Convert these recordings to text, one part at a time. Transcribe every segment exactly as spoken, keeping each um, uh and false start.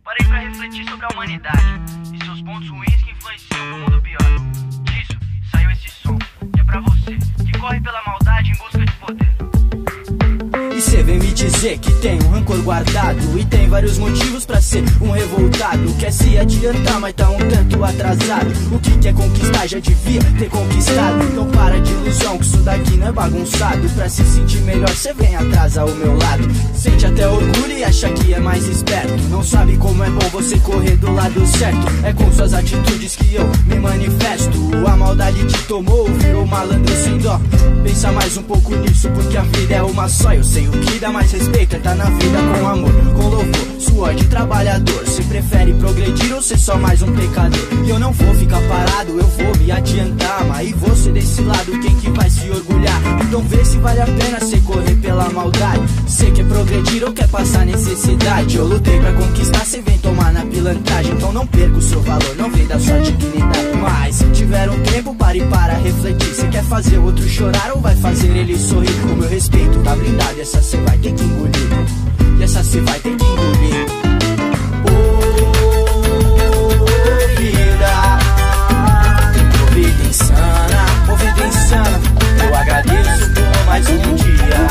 Parei pra refletir sobre a humanidade e seus pontos ruins que influenciam pro mundo pior. Disso saiu esse som, que é pra você que corre pela maldade em busca de poder. E cê vem me dizer que tem um rancor guardado e tem vários motivos pra ser um revoltado. Quer se adiantar, mas tá um tanto atrasado. O que quer conquistar já devia ter conquistado. Então para de ilusão que isso daqui não é bagunçado. Pra se sentir melhor cê vem atrás ao meu lado. Sente até orgulho e acha que é mais esperto. Não sabe como é bom você correr do lado certo. É com suas atitudes que eu me manifesto. A maldade te tomou, virou malandro sem dó. Pensa mais um pouco nisso, porque a vida é uma só. Eu sei o que dá mais respeito é tá na vida com amor, com louvor, suor de trabalhador. Cê prefere progredir ou ser só mais um pecador? E eu não vou ficar parado, eu vou me adiantar. Mas e você desse lado, quem que vai se orgulhar? Então vê se vale a pena cê correr pela maldade. Cê quer progredir ou quer passar necessidade? Eu lutei pra conquistar, cê vem tomar na pilantragem. Então não perca o seu valor, não vem da sua dignidade. Mas se tiver um tempo, pare para refletir. Cê quer fazer o outro chorar ou vai fazer ele sorrir? O meu respeito tá blindado, essa cê vai ter que engolir. E essa cê vai ter que engolir. Oh, vida, oh, vida insana, oh, vida insana. Eu agradeço por mais um dia.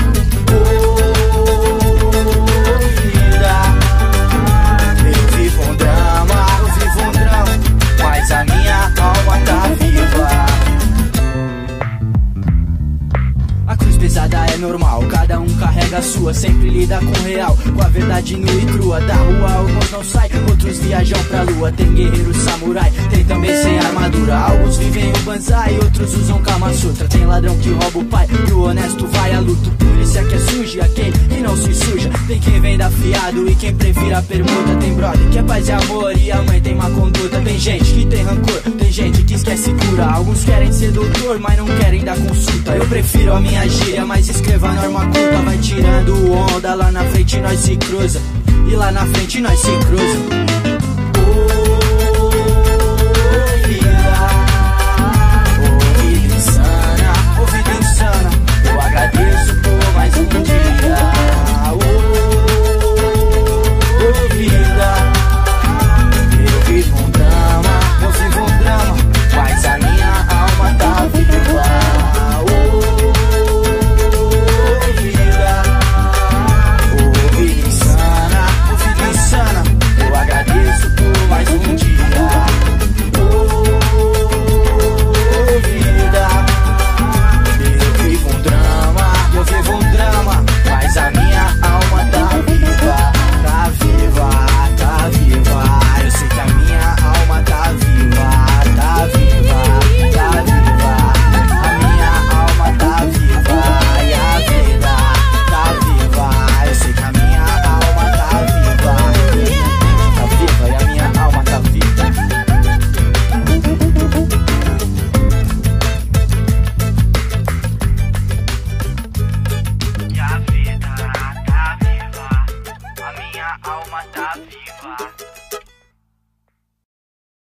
Oh, vida, eu vivo um drama, eu vivo um drama, mas a minha alma tá viva. A cruz pesada é normal, cada um carrega a sua. Sempre lida com o real, com a verdade nua e crua. Da rua alguns não saem, outros viajam pra lua. Tem guerreiro samurai, tem também sem armadura. Alguns vivem o banzai, outros usam Kama Sutra. Tem ladrão que rouba o pai, e o honesto vai a luto. Polícia que é sujo e aquele que não se suja. Tem quem vem fiado e quem prefira a permuta. Tem brother que é paz e amor e a mãe tem má conduta. Tem gente que tem rancor, tem gente que esquece cura. Alguns querem ser doutor, mas não querem dar consulta. Eu prefiro a minha gíria, mas escreva a norma culta. Vai tirando onda, lá na frente nós se cruza. E lá na frente nós se cruza. Oh, vida, oh, vida insana, oh, vida insana. Eu agradeço